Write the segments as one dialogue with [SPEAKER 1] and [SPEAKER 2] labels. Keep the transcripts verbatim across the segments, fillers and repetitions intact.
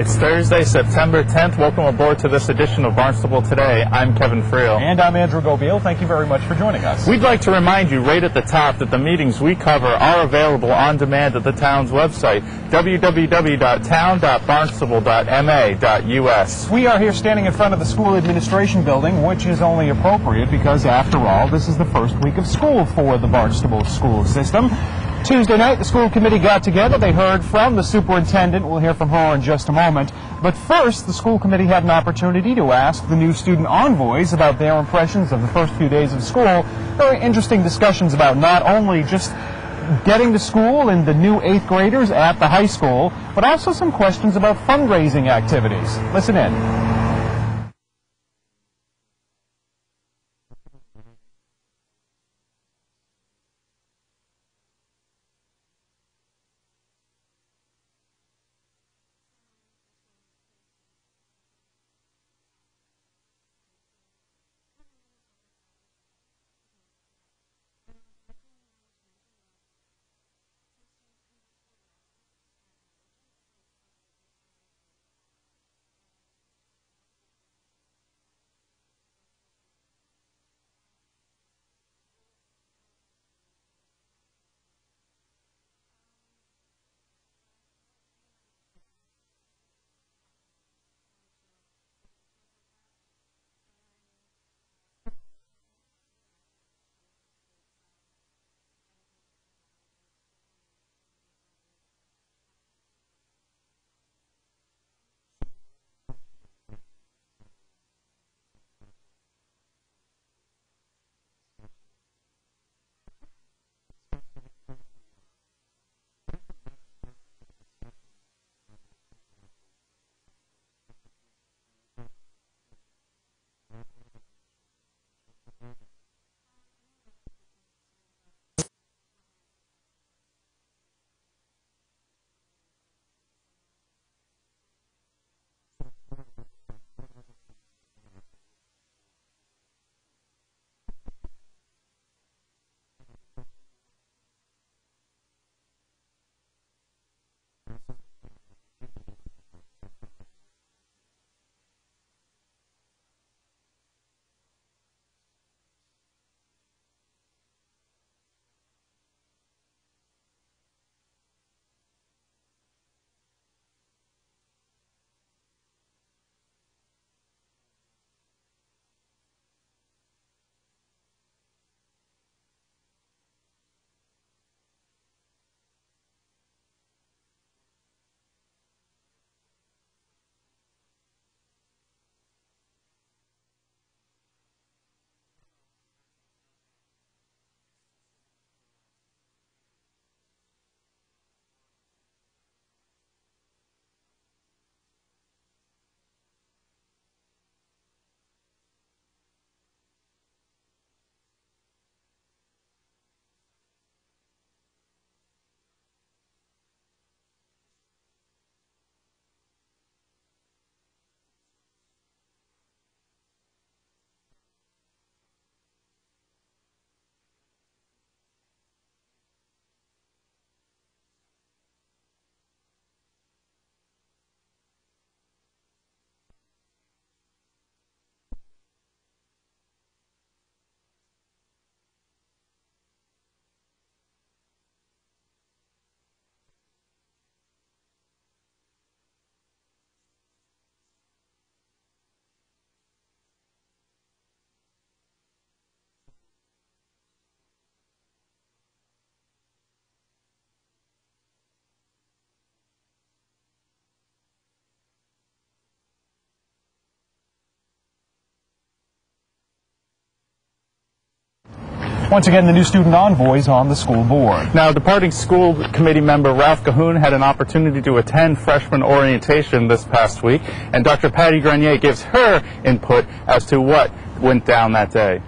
[SPEAKER 1] It's Thursday, September tenth. Welcome aboard to this edition of Barnstable Today. I'm Kevin Friel.
[SPEAKER 2] And I'm Andrew Gobiel. Thank you very much for joining us.
[SPEAKER 1] We'd like to remind you right at the top that the meetings we cover are available on demand at the town's website, w w w dot town dot barnstable dot m a dot u s.
[SPEAKER 2] We are here standing in front of the school administration building, which is only appropriate because, after all, this is the first week of school for the Barnstable school system. Tuesday night, the school committee got together. They heard from the superintendent. We'll hear from her in just a moment. But first, the school committee had an opportunity to ask the new student envoys about their impressions of the first few days of school. Very interesting discussions about not only just getting to school and the new eighth graders at the high school, but also some questions about fundraising activities. Listen in. Once again, the new student envoys on the school board.
[SPEAKER 1] Now, departing school committee member Ralph Cahoon had an opportunity to attend freshman orientation this past week, and Doctor Patty Grenier gives her input as to what went down that day.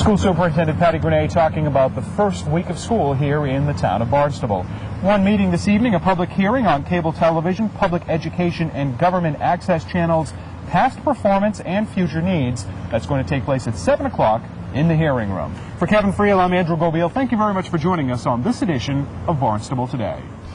[SPEAKER 2] School Superintendent Patty Granay talking about the first week of school here in the town of Barnstable. One meeting this evening, a public hearing on cable television, public education, and government access channels, past performance and future needs. That's going to take place at seven o'clock in the hearing room. For Kevin Friel, I'm Andrew Gobiel. Thank you very much for joining us on this edition of Barnstable Today.